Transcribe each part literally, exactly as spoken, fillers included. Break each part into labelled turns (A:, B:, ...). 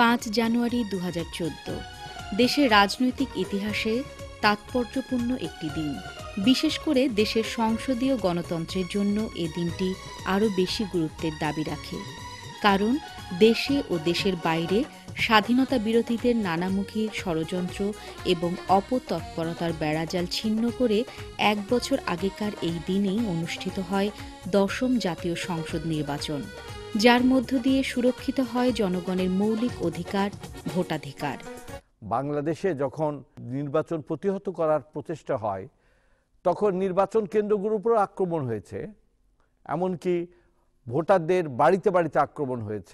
A: পাঁচ জানুয়ারি দু হাজার চোদ্দ দেশের রাজনৈতিক ইতিহাসে তাৎপর্যপূর্ণ একটি দিন। বিশেষ করে দেশের সংসদীয় গণতন্ত্রের জন্য এ দিনটি আরও বেশি গুরুত্বের দাবি রাখে। কারণ দেশে ও দেশের বাইরে স্বাধীনতা বিরোধীদের নানামুখী ষড়যন্ত্র এবং অপতৎপরতার বেড়াজাল ছিন্ন করে এক বছর আগেকার এই দিনেই অনুষ্ঠিত হয় দশম জাতীয় সংসদ নির্বাচন, যার মধ্য দিয়ে সুরক্ষিত হয় জনগণের মৌলিক অধিকার, ভোটাধিকার।
B: বাংলাদেশে যখন নির্বাচন প্রতিহত করার প্রচেষ্টা হয় তখন নির্বাচন কেন্দ্রগুলোর উপর আক্রমণ হয়েছে, এমনকি ভোটারদের বাড়িতে বাড়িতে আক্রমণ হয়েছে।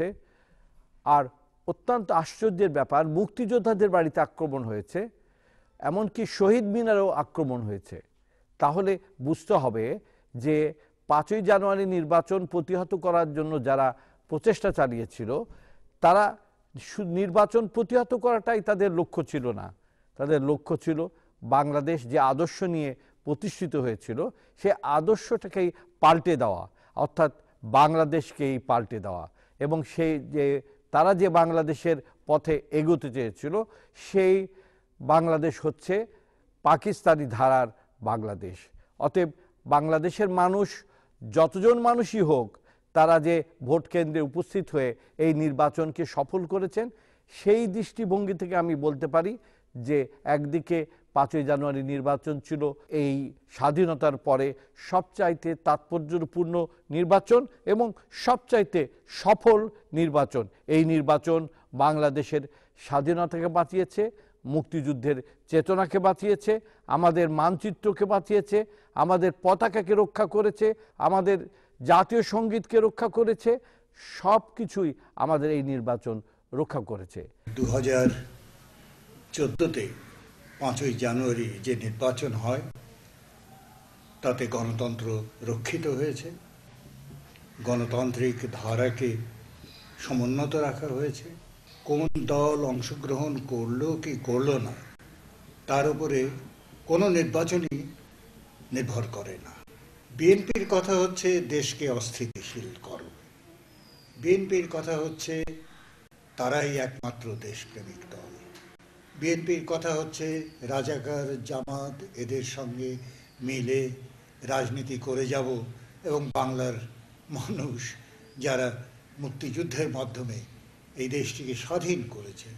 B: আর অত্যন্ত আশ্চর্যের ব্যাপার, মুক্তিযোদ্ধাদের বাড়িতে আক্রমণ হয়েছে, এমনকি শহীদ মিনারেও আক্রমণ হয়েছে। তাহলে বুঝতে হবে যে পাঁচই জানুয়ারি নির্বাচন প্রতিহত করার জন্য যারা প্রচেষ্টা চালিয়েছিল তারা নির্বাচন প্রতিহত করাটাই তাদের লক্ষ্য ছিল না। তাদের লক্ষ্য ছিল বাংলাদেশ যে আদর্শ নিয়ে প্রতিষ্ঠিত হয়েছিল সে আদর্শটাকেই পাল্টে দেওয়া, অর্থাৎ বাংলাদেশকেই পাল্টে দেওয়া। এবং সেই যে তারা যে বাংলাদেশের পথে এগোতে চেয়েছিল সেই বাংলাদেশ হচ্ছে পাকিস্তানি ধারার বাংলাদেশ। অতএব বাংলাদেশের মানুষ যতজন মানুষই হোক তারা যে ভোট কেন্দ্রে উপস্থিত হয়ে এই নির্বাচনকে সফল করেছেন, সেই দৃষ্টিভঙ্গি থেকে আমি বলতে পারি যে একদিকে পাঁচই জানুয়ারি নির্বাচন ছিল এই স্বাধীনতার পরে সবচাইতে তাৎপর্যপূর্ণ নির্বাচন এবং সবচাইতে সফল নির্বাচন। এই নির্বাচন বাংলাদেশের স্বাধীনতাকে বাঁচিয়েছে, মুক্তিযুদ্ধের চেতনাকে বাঁচিয়েছে, আমাদের মানচিত্রকে বাঁচিয়েছে, আমাদের পতাকাকে রক্ষা করেছে, আমাদের জাতীয় সঙ্গীতকে রক্ষা করেছে, সব কিছুই আমাদের এই নির্বাচন রক্ষা করেছে।
C: দু হাজার চোদ্দোতে পাঁচই জানুয়ারি যে নির্বাচন হয় তাতে গণতন্ত্র রক্ষিত হয়েছে, গণতান্ত্রিক ধারাকে সমুন্নত রাখা হয়েছে। কোন দল অংশগ্রহণ করলো কি করলো না তার উপরে কোনো নির্বাচনই নির্ভর করে না। বিএনপির কথা হচ্ছে দেশকে অস্থিতিশীল করো, বিএনপির কথা হচ্ছে তারাই একমাত্র দেশপ্রেমিক দল, বিএনপির কথা হচ্ছে রাজাকার জামাত এদের সঙ্গে মিলে রাজনীতি করে যাব এবং বাংলার মানুষ যারা মুক্তিযুদ্ধের মাধ্যমে এই দেশটিকে স্বাধীন করেছে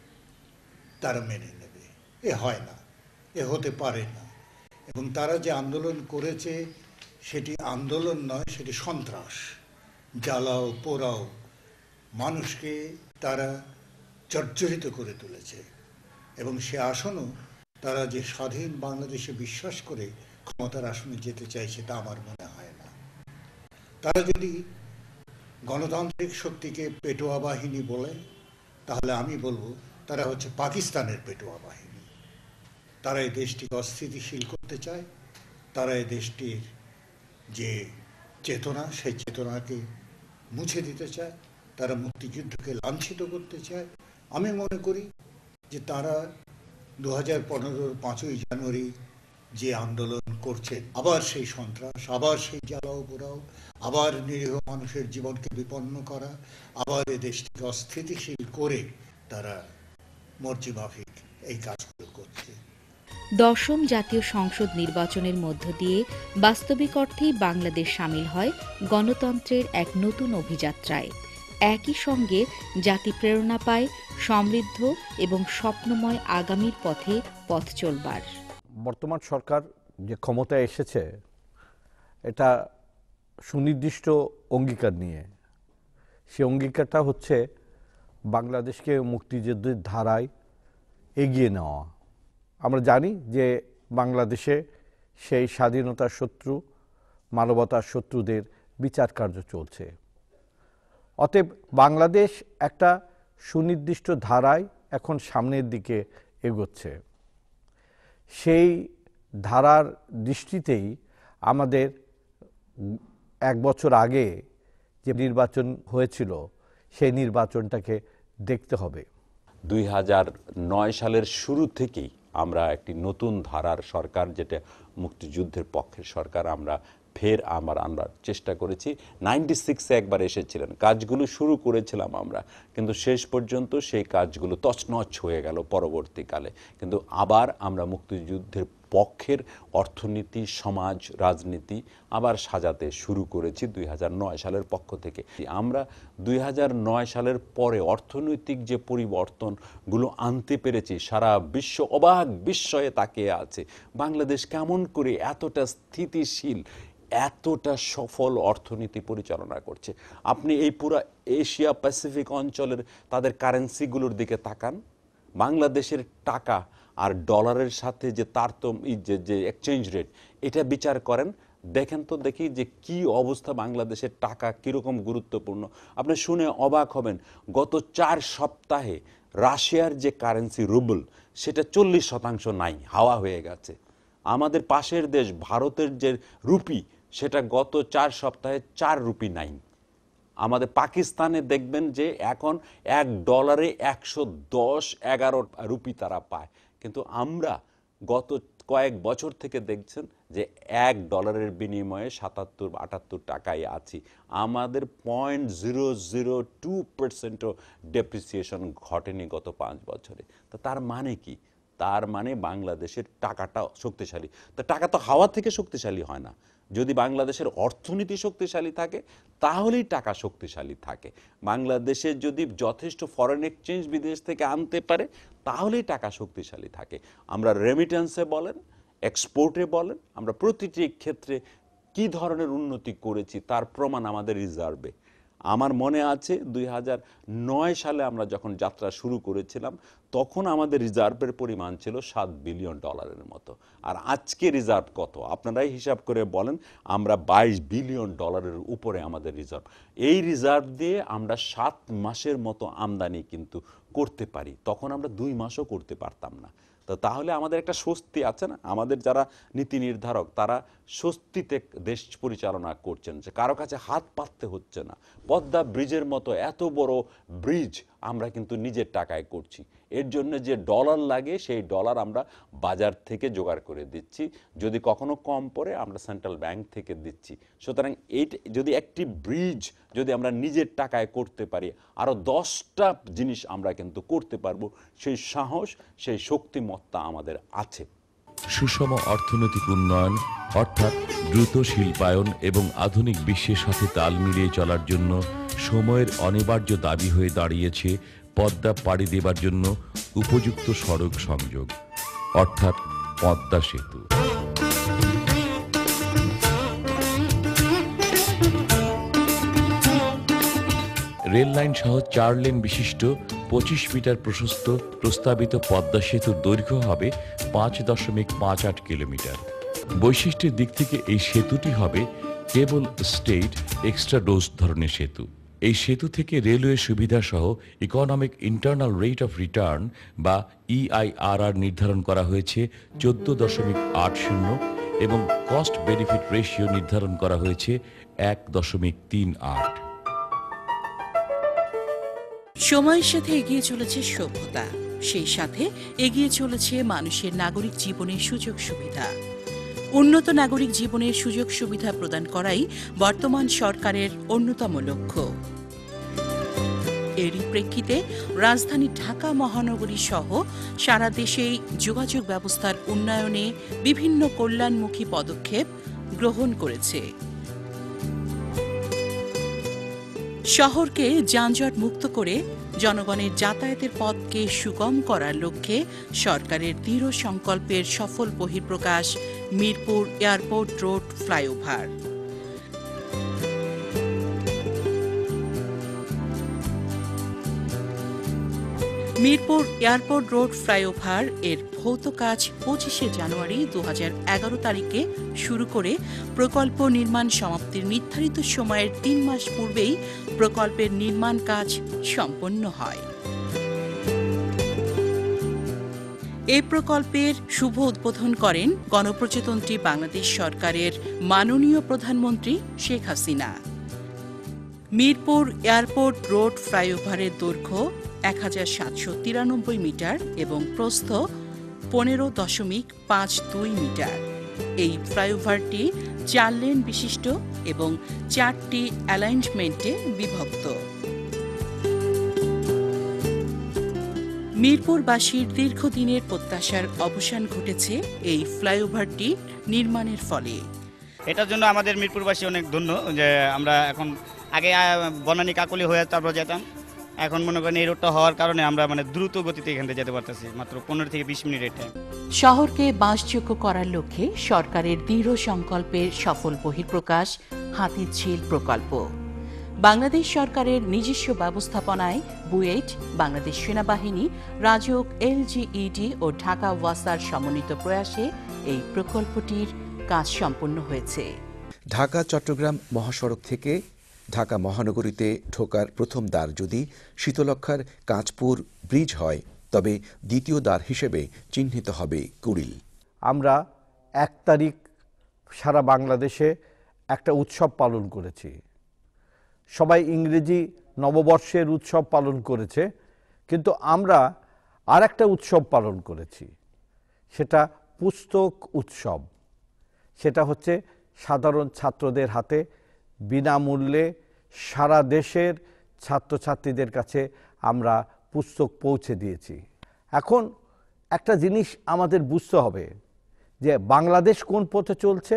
C: তারা মেনে নেবে। এ হয় না, এ হতে পারে না। এবং তারা যে আন্দোলন করেছে সেটি আন্দোলন নয়, সেটি সন্ত্রাস। জ্বালাও পোড়াও, মানুষকে তারা জর্জরিত করে তুলেছে এবং সে আসনও তারা যে স্বাধীন বাংলাদেশে বিশ্বাস করে ক্ষমতার আসনে যেতে চাইছে তা আমার মনে হয় না। তারা যদি গণতান্ত্রিক শক্তিকে পেটোয়া বাহিনী বলে তাহলে আমি বলবো তারা হচ্ছে পাকিস্তানের পেটোয়া বাহিনী। তারা এই দেশটিকে অস্থিতিশীল করতে চায়, তারা এই দেশটির যে চেতনা সেই চেতনাকে মুছে দিতে চায়, তারা মুক্তিযুদ্ধকে লাঞ্ছিত করতে চায়। আমি মনে করি যে তারা দু হাজার পনেরোর পাঁচই জানুয়ারি যে আন্দোলন করছে, আবার সেই সন্ত্রাস, আবার সেই জ্বালাও পোড়াও, আবার নিরীহ মানুষের জীবনকে বিপন্ন করা, আবার এ দেশটিকে অস্থিতিশীল করে তারা মর্জি মাফিক এই কাজগুলো করছে।
A: দশম জাতীয় সংসদ নির্বাচনের মধ্য দিয়ে বাস্তবিক অর্থেই বাংলাদেশ সামিল হয় গণতন্ত্রের এক নতুন অভিযাত্রায়। একই সঙ্গে জাতি প্রেরণা পায় সমৃদ্ধ এবং স্বপ্নময় আগামীর পথে পথ চলবার।
B: বর্তমান সরকার যে ক্ষমতায় এসেছে এটা সুনির্দিষ্ট অঙ্গীকার নিয়ে। সে অঙ্গীকারটা হচ্ছে বাংলাদেশকে মুক্তিযুদ্ধের ধারায় এগিয়ে নেওয়া। আমরা জানি যে বাংলাদেশে সেই স্বাধীনতার শত্রু, মানবতার শত্রুদের বিচার কার্য চলছে। অতএব বাংলাদেশ একটা সুনির্দিষ্ট ধারায় এখন সামনের দিকে এগোচ্ছে। সেই ধারার দৃষ্টিতেই আমাদের এক বছর আগে যে নির্বাচন হয়েছিল সেই নির্বাচনটাকে দেখতে হবে।
D: দুই হাজার নয় সালের শুরু থেকেই আমরা একটি নতুন ধারার সরকার, যেটা মুক্তিযুদ্ধের পক্ষের সরকার, আমরা ফের আমার আমরা চেষ্টা করেছি। নাইনটি সিক্সে একবার এসেছিলেন, কাজগুলো শুরু করেছিলাম আমরা, কিন্তু শেষ পর্যন্ত সেই কাজগুলো তছনছ হয়ে গেল পরবর্তীকালে। কিন্তু আবার আমরা মুক্তিযুদ্ধের পক্ষের অর্থনীতি, সমাজ, রাজনীতি আবার সাজাতে শুরু করেছি দুই হাজার নয় সালের পক্ষ থেকে। আমরা দুই হাজার নয় সালের পরে অর্থনৈতিক যে পরিবর্তনগুলো আনতে পেরেছি, সারা বিশ্ব অবাক বিস্ময়ে তাকিয়ে আছে বাংলাদেশ কেমন করে এতটা স্থিতিশীল, এতটা সফল অর্থনীতি পরিচালনা করছে। আপনি এই পুরো এশিয়া প্যাসিফিক অঞ্চলের তাদের কারেন্সিগুলোর দিকে তাকান, বাংলাদেশের টাকা আর ডলারের সাথে যে তারতম্য, যে যে এক্সচেঞ্জ রেট, এটা বিচার করেন, দেখেন তো দেখি যে কি অবস্থা, বাংলাদেশের টাকা কীরকম গুরুত্বপূর্ণ। আপনি শুনে অবাক হবেন, গত চার সপ্তাহে রাশিয়ার যে কারেন্সি রুবল, সেটা চল্লিশ শতাংশ নাই, হাওয়া হয়ে গেছে। আমাদের পাশের দেশ ভারতের যে রুপি, সেটা গত চার সপ্তাহে চার রুপি নাই। আমাদের পাকিস্তানে দেখবেন যে এখন এক ডলারে একশো দশ এগারো রুপি তারা পায়, কিন্তু আমরা গত কয়েক বছর থেকে দেখছেন যে এক ডলারের বিনিময়ে সাতাত্তর আটাত্তর টাকায় আছি। আমাদের পয়েন্ট জিরো জিরো টু পার্সেন্টও ডেপ্রিসিয়েশন ঘটেনি গত পাঁচ বছরে। তো তার মানে কি? তার মানে বাংলাদেশের টাকাটা শক্তিশালী। তো টাকা তো হাওয়া থেকে শক্তিশালী হয় না। যদি বাংলাদেশের অর্থনীতি শক্তিশালী থাকে তাহলেই টাকা শক্তিশালী থাকে। বাংলাদেশের যদি যথেষ্ট ফরেন এক্সচেঞ্জ বিদেশ থেকে আনতে পারে তাহলেই টাকা শক্তিশালী থাকে। আমরা রেমিটেন্সে বলেন, এক্সপোর্টে বলেন, আমরা প্রতিটি ক্ষেত্রে কি ধরনের উন্নতি করেছি তার প্রমাণ আমাদের রিজার্ভে। আমার মনে আছে দুই হাজার নয় সালে আমরা যখন যাত্রা শুরু করেছিলাম, তখন আমাদের রিজার্ভের পরিমাণ ছিল সাত বিলিয়ন ডলারের মতো। আর আজকে রিজার্ভ কত আপনারাই হিসাব করে বলেন। আমরা বাইশ বিলিয়ন ডলারের উপরে আমাদের রিজার্ভ। এই রিজার্ভ দিয়ে আমরা সাত মাসের মতো আমদানি কিন্তু করতে পারি, তখন আমরা দুই মাসও করতে পারতাম না। তো তাহলে আমাদের একটা স্বস্তি আছে না? আমাদের যারা নীতি নির্ধারক তারা স্বস্তিতে দেশ পরিচালনা করছেন, যে কারো কাছে হাত পাততে হচ্ছে না। পদ্মা ব্রিজের মতো এত বড় ব্রিজ আমরা কিন্তু নিজের টাকায় করছি। এর জন্য যে ডলার লাগে সেই ডলার আমরা বাজার থেকে জোগাড় করে দিচ্ছি, যদি কখনো কম পড়ে আমরা সেন্ট্রাল ব্যাংক থেকে দিচ্ছি। সুতরাং এই যদি একটি ব্রিজ যদি আমরা নিজের টাকায় করতে পারি, আরও দশটা জিনিস আমরা কিন্তু করতে পারবো। সেই সাহস, সেই শক্তিমত্তা আমাদের আছে।
E: সুষম অর্থনৈতিক উন্নয়ন অর্থাৎ দ্রুত শিল্পায়ন এবং আধুনিক বিশ্বের সাথে তাল মিলিয়ে চলার জন্য সময়ের অনিবার্য দাবি হয়ে দাঁড়িয়েছে পদ্মা পাড়ি দেবার জন্য উপযুক্ত সড়ক সংযোগ, অর্থাৎ পদ্মা সেতু। রেল লাইন সহ চার লেন বিশিষ্ট পঁচিশ মিটার প্রশস্ত প্রস্তাবিত পদ্মা সেতুর দৈর্ঘ্য হবে পাঁচ দশমিক পাঁচ আট কিলোমিটার। বৈশিষ্ট্যের দিক থেকে এই সেতুটি হবে কেবল স্টেট এক্সট্রা ডোজ ধরনের সেতু। এই সেতু থেকে রেলওয়ে সুবিধা সহ economic internal rate of return বা ইআইআরআর নির্ধারণ করা হয়েছে চোদ্দ দশমিক আট শূন্য এবং কস্ট বেনিফিট রেশিও নির্ধারণ করা হয়েছে এক দশমিক তিন আট।
F: সময়ের সাথে এগিয়ে চলেছে সভ্যতা, সেই সাথে এগিয়ে চলেছে মানুষের নাগরিক জীবনের সুযোগ সুবিধা। উন্নত নাগরিক জীবনের সুযোগ সুবিধা প্রদান করাই বর্তমান সরকারের অন্যতম লক্ষ্য। এরই প্রেক্ষিতে রাজধানী ঢাকা মহানগরী সহ সারা দেশেই যোগাযোগ ব্যবস্থার উন্নয়নে বিভিন্ন কল্যাণমুখী পদক্ষেপ গ্রহণ করেছে। শহরকে যানজট মুক্ত করে জনগণের যাতায়াতের পথকে সুগম করার লক্ষ্যে সরকারের দৃঢ় সংকল্পের সফল বহিঃপ্রকাশ Mirpur airport road flyover. Mirpur airport road flyover এর ভৌত কাজ পঁচিশে জানুয়ারি দু হাজার এগারো তারিখে শুরু করে প্রকল্প নির্মাণ সমাপ্তির নির্ধারিত সময়ের তিন মাস পূর্বেই প্রকল্পের নির্মাণ কাজ সম্পন্ন হয়। এই প্রকল্পের শুভ উদ্বোধন করেন গণপ্রজাতন্ত্রী বাংলাদেশ সরকারের মাননীয় প্রধানমন্ত্রী শেখ হাসিনা। মিরপুর এয়ারপোর্ট রোড ফ্লাইওভারের দৈর্ঘ্য এক হাজার সাতশো তিরানব্বই মিটার এবং প্রস্থ পনেরো দশমিক পাঁচ দুই মিটার। এই ফ্লাইওভারটি চার লেন বিশিষ্ট এবং চারটি অ্যালাইনমেন্টে বিভক্ত। মিরপুরবাসীর দীর্ঘদিনের প্রত্যাশার অবসান ঘটেছে এই ফ্লাইওভারটি নির্মাণের ফলে।
G: এটার জন্য আমাদের মিরপুরবাসী অনেক ধন্য যে আমরা এখন আগে বনানী কাকলি হয়ে তারপর যেতাম, এখন মনে করেন এই রোডটা হওয়ার কারণে আমরা মানে দ্রুত গতিতে এখান থেকে যেতে পারতেছি, মাত্র পনেরো থেকে বিশ মিনিটের টাইম।
F: শহরকে বাসযোগ্য করার লক্ষ্যে সরকারের দৃঢ় সংকল্পের সফল বহিঃপ্রকাশ হাতিঝিল প্রকল্প। বাংলাদেশ সরকারের নিজস্ব ব্যবস্থাপনায় বুয়েট, বাংলাদেশ সেনাবাহিনী, রাজউক, এলজিইডি ও ঢাকা ওয়াসার সমন্বিত প্রয়াসে এই প্রকল্পটির কাজ সম্পন্ন হয়েছে।
H: ঢাকা চট্টগ্রাম মহাসড়ক থেকে ঢাকা মহানগরীতে ঢোকার প্রথম দ্বার যদি শীতলক্ষ্যার কাঁচপুর ব্রিজ হয়, তবে দ্বিতীয় দ্বার হিসেবে চিহ্নিত হবে কুড়িল।
B: আমরা এক তারিখ সারা বাংলাদেশে একটা উৎসব পালন করেছি। সবাই ইংরেজি নববর্ষের উৎসব পালন করেছে, কিন্তু আমরা আর একটা উৎসব পালন করেছি, সেটা পুস্তক উৎসব। সেটা হচ্ছে সাধারণ ছাত্রদের হাতে বিনামূল্যে সারা দেশের ছাত্রছাত্রীদের কাছে আমরা পুস্তক পৌঁছে দিয়েছি। এখন একটা জিনিস আমাদের বুঝতে হবে যে বাংলাদেশ কোন পথে চলছে,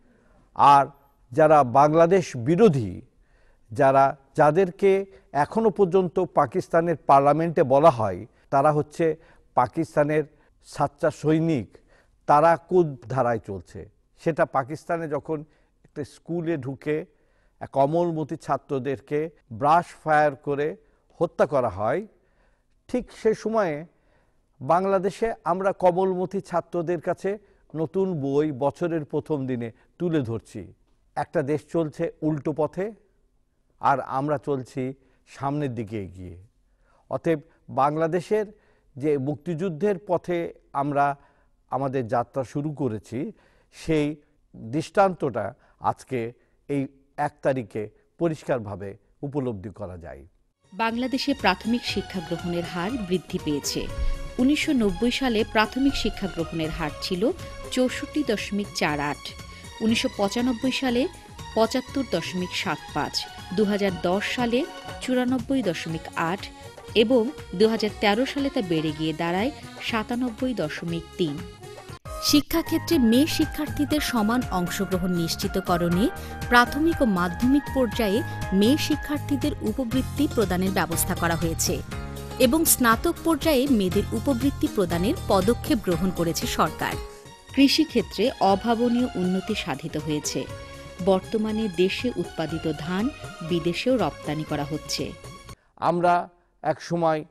B: আর যারা বাংলাদেশ বিরোধী, যারা যাদেরকে এখনো পর্যন্ত পাকিস্তানের পার্লামেন্টে বলা হয় তারা হচ্ছে পাকিস্তানের সাচ্চা সৈনিক, তারা কোন ধারায় চলছে। সেটা পাকিস্তানে যখন একটা স্কুলে ঢুকে কমলমতি ছাত্রদেরকে ব্রাশ ফায়ার করে হত্যা করা হয়, ঠিক সে সময়ে বাংলাদেশে আমরা কমলমতি ছাত্রদের কাছে নতুন বই বছরের প্রথম দিনে তুলে ধরছি। একটা দেশ চলছে উল্টো পথে, আর আমরা চলছি সামনের দিকে এগিয়ে। অতএব বাংলাদেশের যে মুক্তিযুদ্ধের পথে আমরা আমাদের যাত্রা শুরু করেছি, সেই দৃষ্টান্তটা আজকে এই এক তারিখে পরিষ্কারভাবে উপলব্ধি করা যায়।
A: বাংলাদেশে প্রাথমিক শিক্ষা গ্রহণের হার বৃদ্ধি পেয়েছে। উনিশশো নব্বই সালে প্রাথমিক শিক্ষা গ্রহণের হার ছিল চৌষট্টি দশমিক চার আট, উনিশশো পঁচানব্বই সালে পঁচাত্তর দশমিক সাত পাঁচ, দু হাজার দশ সালে চুরানব্বই দশমিক আট এবং দু হাজার তেরো সালে তা বেড়ে গিয়ে দাঁড়ায় সাতানব্বই দশমিক তিন। শিক্ষাক্ষেত্রে মেয়ে শিক্ষার্থীদের সমান অংশগ্রহণ নিশ্চিতকরণে প্রাথমিক ও মাধ্যমিক পর্যায়ে মেয়ে শিক্ষার্থীদের উপবৃত্তি প্রদানের ব্যবস্থা করা হয়েছে এবং স্নাতক পর্যায়ে মেয়েদের উপবৃত্তি প্রদানের পদক্ষেপ গ্রহণ করেছে সরকার। কৃষিক্ষেত্রে অভাবনীয় উন্নতি সাধিত হয়েছে। বর্তমানে দেশে উৎপাদিত ধান বিদেশেও রপ্তানি করা হচ্ছে।
B: আমরা এক সময়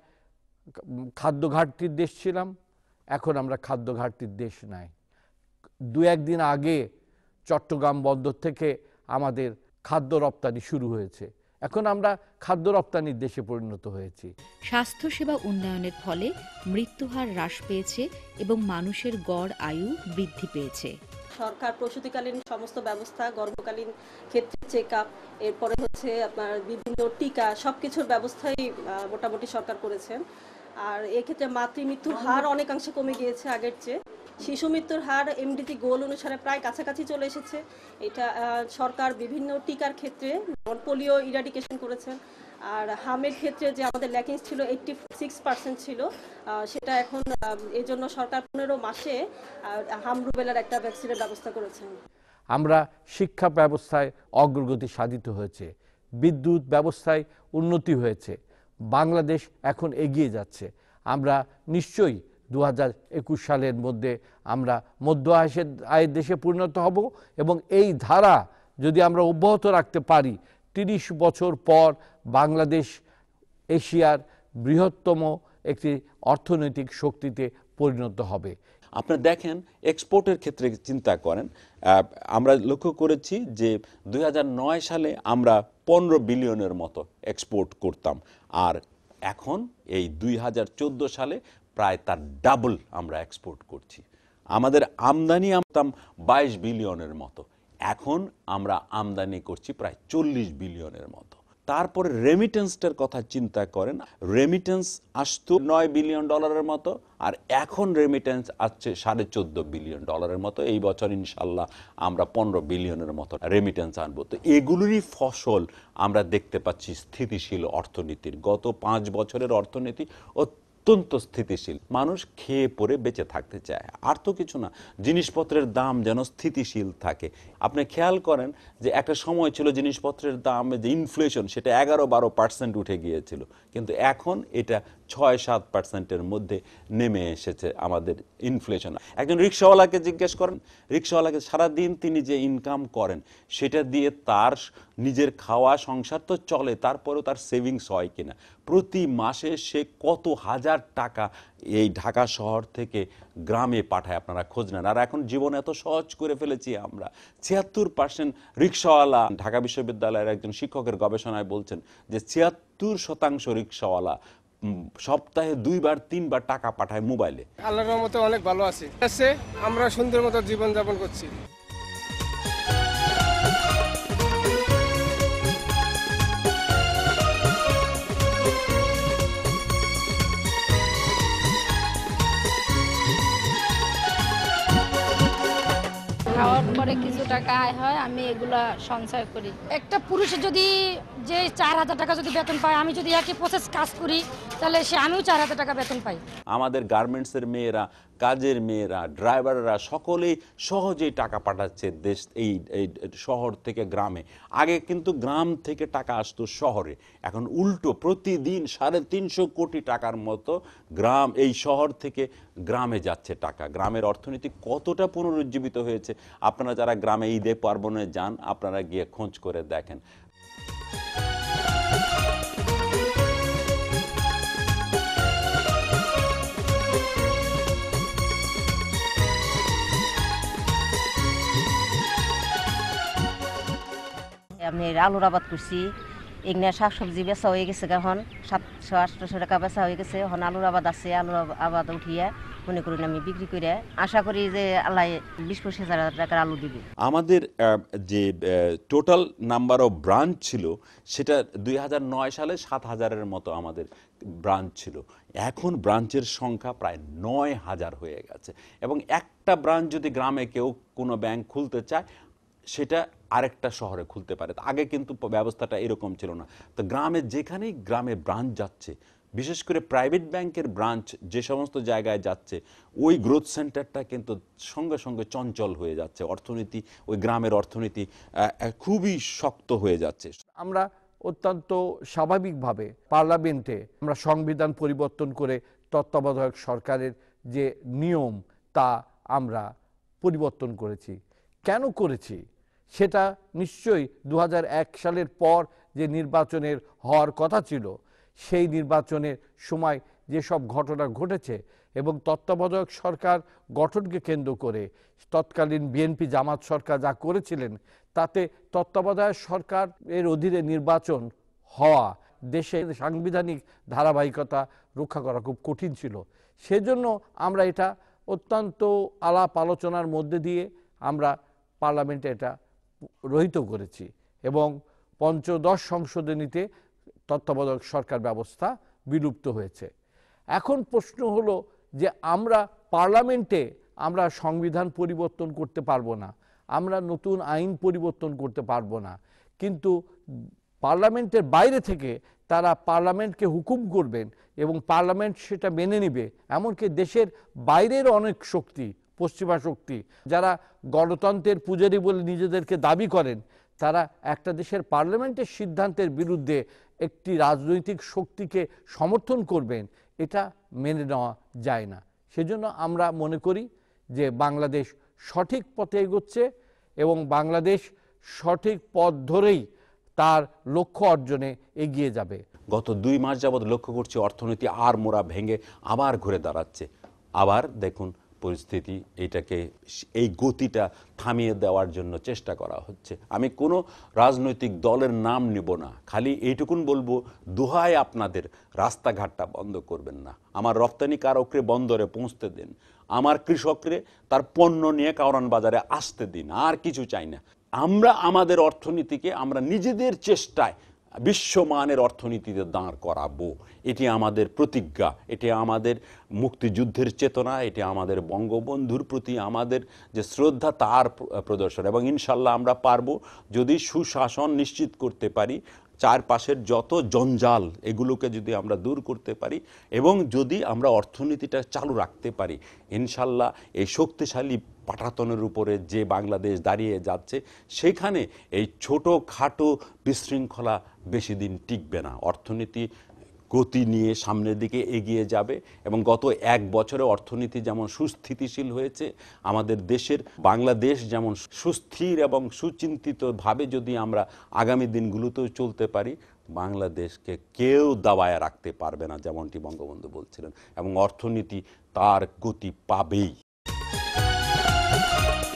B: খাদ্য ঘাটতির দেশ ছিলাম, এখন আমরা খাদ্য ঘাটতির দেশ নাই। দু একদিন আগে চট্টগ্রাম বন্দর থেকে আমাদের খাদ্য রপ্তানি শুরু হয়েছে, এখন আমরা খাদ্য রপ্তানির দেশে পরিণত হয়েছি।
A: স্বাস্থ্যসেবা উন্নয়নের ফলে মৃত্যুহার হ্রাস পেয়েছে এবং মানুষের গড় আয়ু বৃদ্ধি পেয়েছে।
I: সরকার প্রসূতিকালীন সমস্ত ব্যবস্থা, গর্ভকালীন ক্ষেত্রে চেক আপ, এরপরে হচ্ছে আপনার বিভিন্ন টিকা, সবকিছুর ব্যবস্থাই মোটামুটি সরকার করেছেন। আর এক্ষেত্রে মাতৃমৃত্যুর হার অনেকাংশে কমে গিয়েছে আগের চেয়ে। শিশু মৃত্যুর হার এমডিটি গোল অনুসারে প্রায় কাছাকাছি চলে এসেছে। এটা সরকার বিভিন্ন টিকার ক্ষেত্রে পোলিও ইরাডিকেশন করেছেন। আর হামের ক্ষেত্রে যে আমাদের ল্যাকিংস ছিল এইট্টি সিক্স পার্সেন্ট ছিল, সেটা এখন এই জন্য সরকার পনেরো মাসে হাম রুবেলার একটা ভ্যাকসিনের ব্যবস্থা করেছেন।
B: আমরা শিক্ষা ব্যবস্থায় অগ্রগতি সাধিত হয়েছে, বিদ্যুৎ ব্যবস্থায় উন্নতি হয়েছে। বাংলাদেশ এখন এগিয়ে যাচ্ছে। আমরা নিশ্চয়ই দু হাজার একুশ সালের মধ্যে আমরা মধ্য আয়ের আয়ের দেশে পরিণত হব এবং এই ধারা যদি আমরা অব্যাহত রাখতে পারি, তিরিশ বছর পর বাংলাদেশ এশিয়ার বৃহত্তম একটি অর্থনৈতিক শক্তিতে পরিণত হবে।
D: আপনারা দেখেন এক্সপোর্টের ক্ষেত্রে চিন্তা করেন, আমরা লক্ষ্য করেছি যে দুই হাজার নয় সালে আমরা পনেরো বিলিয়নের মতো এক্সপোর্ট করতাম, আর এখন এই দুই হাজার চোদ্দো সালে প্রায় তার ডাবল আমরা এক্সপোর্ট করছি। আমাদের আমদানি আমতাম বাইশ বিলিয়নের মতো, এখন আমরা আমদানি করছি প্রায় চল্লিশ বিলিয়নের মতো। তারপরে রেমিটেন্সটার কথা চিন্তা করেন, রেমিটেন্স আসতো নয় বিলিয়ন ডলারের মতো, আর এখন রেমিটেন্স আসছে সাড়ে চোদ্দ বিলিয়ন ডলারের মতো। এই বছর ইনশাল্লাহ আমরা পনেরো বিলিয়নের মতো রেমিটেন্স আনবো। তো এগুলোরই ফসল আমরা দেখতে পাচ্ছি স্থিতিশীল অর্থনীতির। গত পাঁচ বছরের অর্থনীতি অত্যন্ত স্থিতিশীল, মানুষ খেয়ে পরে বেঁচে থাকতে চায়, আর তো কিছু না। জিনিসপত্রের দাম যেন স্থিতিশীল থাকে। আপনি খেয়াল করেন যে একটা সময় ছিল জিনিসপত্রের দাম, যে ইনফ্লেশন, সেটা এগারো বারো পার্সেন্ট উঠে গিয়েছিল, কিন্তু এখন এটা ছয় সাত পার্সেন্টের মধ্যে নেমে এসেছে আমাদের ইনফ্লেশন। একজন রিক্সাওয়ালাকে জিজ্ঞেস করেন, রিক্সাওয়ালাকে সারাদিন তিনি যে ইনকাম করেন সেটা দিয়ে তার নিজের খাওয়া সংসার তো চলে, তারপরেও তার সেভিংস হয় কিনা, প্রতি মাসে সে কত হাজার টাকা এই ঢাকা শহর থেকে গ্রামে পাঠায়, আপনারা খোঁজ নেন। আর এখন জীবন এত সহজ করে ফেলেছি আমরা। ছিয়াত্তর পার্সেন্ট রিক্সাওয়ালা, ঢাকা বিশ্ববিদ্যালয়ের একজন শিক্ষকের গবেষণায় বলছেন যে ছিয়াত্তর শতাংশ রিক্সাওয়ালা সপ্তাহে দুইবার তিনবার টাকা পাঠায় মোবাইলে।
J: আল্লাহর রহমতে অনেক ভালো আছি, আমরা সুন্দর মতো জীবন যাপন করছি।
K: খাওয়ার পরে কিছু টাকা আয় হয়, আমি এগুলা সঞ্চয় করি।
L: একটা পুরুষে যদি যে চার হাজার টাকা যদি বেতন পায়, আমি যদি একই প্রসেস কাজ করি তাহলে সে আমিও চার হাজার টাকা বেতন পাই।
D: আমাদের গার্মেন্টসের মেয়েরা, কাজের মেয়েরা, ড্রাইভাররা সকলেই সহজেই টাকা পাঠাচ্ছে দেশ এই শহর থেকে গ্রামে। আগে কিন্তু গ্রাম থেকে টাকা আসতো শহরে, এখন উল্টো প্রতিদিন সাড়ে তিনশো কোটি টাকার মতো গ্রাম এই শহর থেকে গ্রামে যাচ্ছে টাকা। গ্রামের অর্থনীতি কতটা পুনরুজ্জীবিত হয়েছে, আপনারা যারা গ্রামে ঈদে পার্বণে যান আপনারা গিয়ে খোঁজ করে দেখেন।
M: আমি আলুর আবাদ করছি, এগুলো শাকসবজি বেচা হয়ে গেছে, এখন সাতশো আটশোশো টাকা বেচা হয়ে গেছে। এখন আলুর আবাদ আছে, আলুর আবাদ উঠিয়ে মনে করি আমি বিক্রি করে আশা করি যে আল্লাহ বিশ পঁচিশ হাজার টাকার আলু দিবে।
D: আমাদের যে টোটাল নাম্বার অফ ব্রাঞ্চ ছিল সেটা দুই হাজার নয় সালে সাত হাজারের মতো আমাদের ব্রাঞ্চ ছিল। এখন ব্রাঞ্চের সংখ্যা প্রায় নয় হাজার হয়ে গেছে, এবং একটা ব্রাঞ্চ যদি গ্রামে কেউ কোনো ব্যাংক খুলতে চায় সেটা আরেকটা শহরে খুলতে পারে। আগে কিন্তু ব্যবস্থাটা এরকম ছিল না। তো গ্রামে যেখানেই গ্রামে ব্রাঞ্চ যাচ্ছে, বিশেষ করে প্রাইভেট ব্যাংকের ব্রাঞ্চ যে সমস্ত জায়গায় যাচ্ছে, ওই গ্রোথ সেন্টারটা কিন্তু সঙ্গে সঙ্গে চঞ্চল হয়ে যাচ্ছে, অর্থনীতি ওই গ্রামের অর্থনীতি খুবই শক্ত হয়ে যাচ্ছে।
B: আমরা অত্যন্ত স্বাভাবিকভাবে পার্লামেন্টে আমরা সংবিধান পরিবর্তন করে তত্ত্বাবধায়ক সরকারের যে নিয়ম তা আমরা পরিবর্তন করেছি। কেন করেছি সেটা নিশ্চয়ই দু হাজার এক সালের পর যে নির্বাচনের হওয়ার কথা ছিল, সেই নির্বাচনের সময় যেসব ঘটনা ঘটেছে এবং তত্ত্বাবধায়ক সরকার গঠনকে কেন্দ্র করে তৎকালীন বিএনপি জামাত সরকার যা করেছিলেন, তাতে তত্ত্বাবধায়ক সরকার এর অধীনে নির্বাচন হওয়া দেশে সাংবিধানিক ধারাবাহিকতা রক্ষা করা খুব কঠিন ছিল। সেজন্য আমরা এটা অত্যন্ত আলাপ আলোচনার মধ্যে দিয়ে আমরা পার্লামেন্টে এটা রহিত করেছি, এবং পঞ্চদশ সংশোধনীতে তত্ত্বাবধায়ক সরকার ব্যবস্থা বিলুপ্ত হয়েছে। এখন প্রশ্ন হলো যে আমরা পার্লামেন্টে আমরা সংবিধান পরিবর্তন করতে পারবো না, আমরা নতুন আইন পরিবর্তন করতে পারবো না, কিন্তু পার্লামেন্টের বাইরে থেকে তারা পার্লামেন্টকে হুকুম করবেন এবং পার্লামেন্ট সেটা মেনে নেবে। এমনকি দেশের বাইরের অনেক শক্তি, পশ্চিমা শক্তি, যারা গণতন্ত্রের পূজারী বলে নিজেদেরকে দাবি করেন, তারা একটা দেশের পার্লামেন্টের সিদ্ধান্তের বিরুদ্ধে একটি রাজনৈতিক শক্তিকে সমর্থন করবেন, এটা মেনে নেওয়া যায় না। সেজন্য আমরা মনে করি যে বাংলাদেশ সঠিক পথে এগোচ্ছে এবং বাংলাদেশ সঠিক পথ ধরেই তার লক্ষ্য অর্জনে এগিয়ে যাবে।
D: গত দুই মাস যাবৎ লক্ষ্য করছি অর্থনীতি আর মোড়া ভেঙে আবার ঘুরে দাঁড়াচ্ছে। আবার দেখুন পরিস্থিতি, এটাকে এই গতিটা থামিয়ে দেওয়ার জন্য চেষ্টা করা হচ্ছে। আমি কোনো রাজনৈতিক দলের নাম নেব না, খালি এইটুকুন বলবো, দোহাই আপনাদের রাস্তাঘাটটা বন্ধ করবেন না, আমার রপ্তানিকারকরে বন্দরে পৌঁছতে দিন, আমার কৃষকরে তার পণ্য নিয়ে কারওয়ান বাজারে আসতে দিন, আর কিছু চাই না। আমরা আমাদের অর্থনীতিকে আমরা নিজেদের চেষ্টায় বিশ্বমানের অর্থনীতিতে দাঁড় করাবো। এটি আমাদের প্রতিজ্ঞা, এটি আমাদের মুক্তিযুদ্ধের চেতনা, এটি আমাদের বঙ্গবন্ধুর প্রতি আমাদের যে শ্রদ্ধা তার প্রদর্শন। এবং ইনশাল্লাহ আমরা পারবো যদি সুশাসন নিশ্চিত করতে পারি, চারপাশের যত জঞ্জাল এগুলোকে যদি আমরা দূর করতে পারি এবং যদি আমরা অর্থনীতিটা চালু রাখতে পারি, ইনশাল্লাহ এই শক্তিশালী পাটাতনের উপরে যে বাংলাদেশ দাঁড়িয়ে যাচ্ছে সেখানে এই ছোটো খাটো বিশৃঙ্খলা বেশি দিন টিকবে না। অর্থনীতি গতি নিয়ে সামনের দিকে এগিয়ে যাবে এবং গত এক বছরে অর্থনীতি যেমন সুস্থিতিশীল হয়েছে, আমাদের দেশের বাংলাদেশ যেমন সুস্থির এবং সুচিন্তিতভাবে যদি আমরা আগামী দিনগুলোতেও চলতে পারি, বাংলাদেশকে কেউ দাবায় রাখতে পারবে না, যেমনটি বঙ্গবন্ধু বলছিলেন, এবং অর্থনীতি তার গতি পাবেই।